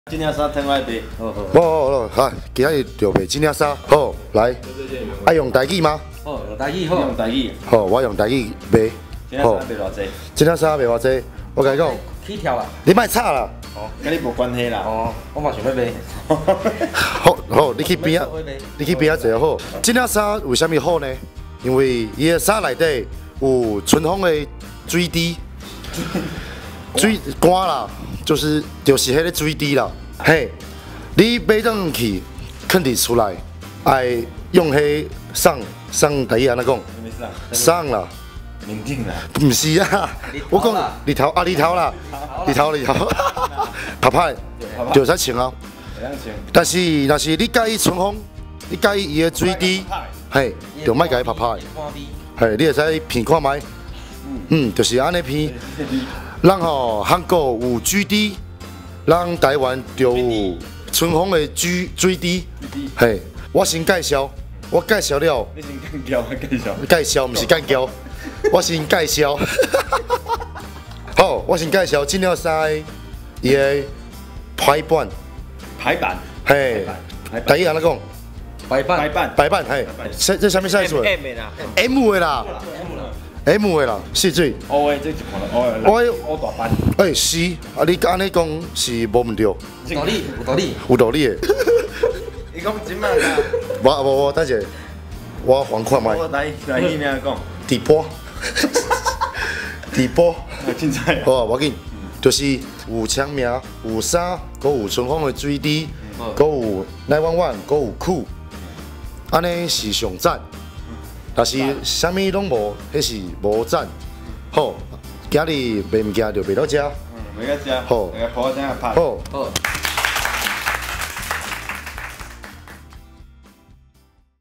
这领衫穿我卖，好好。 无，哈，今仔日就卖这领衫，好来。爱用台语吗？ 好，用台语好。用台语。 好，我用台语卖。 好，卖偌济？ 这领衫卖偌济？我甲你讲， 起跳啦。 你莫吵啦。 哦，跟你无关系啦。哦，我嘛想要卖。 好，你去边啊？你去边啊坐好。这领衫为虾米好呢？因为伊个衫内底有春风的水滴，水干啦，就是迄个水滴啦。嘿，你买转去，肯定出来，爱用迄送台语安怎讲？送啦。 明镜啦。 唔是啊，我讲日头啊，日头啦，日头，拍拍就使穿啊。但是若是你介意春风，你介意伊个水滴，嘿，就莫甲伊拍拍。嘿，你会使片看卖，就是安尼片。咱吼韩国有水滴，咱台湾就有春风的水滴。嘿，我先介绍，我介绍了。 你先干胶，我介绍。 介绍毋是干胶，我先介绍。好，我先介绍这领衫伊个排版。 排版。 嘿，台语安怎讲？ 排版， 嘿，这啥物 size？ M 的啦。 M 的啦。M 的啦，是水。 O 的这一看到 O 大版。 哎是，啊你安尼讲是无毋对。 有道理，有道理。 有道理的。 你讲真嘛啦？ 无，等者，我还看卖。 我台语咩讲？ 直播。直播。 凊彩。 好啊，无要紧，就是有枪名，有衫，搁有春风的水滴，搁有911，搁有裤，安尼是上赞。但是啥物拢无，迄是无赞。好，今日卖物件就卖到这。 卖到这。 好。 来，抱我等下拍。 好。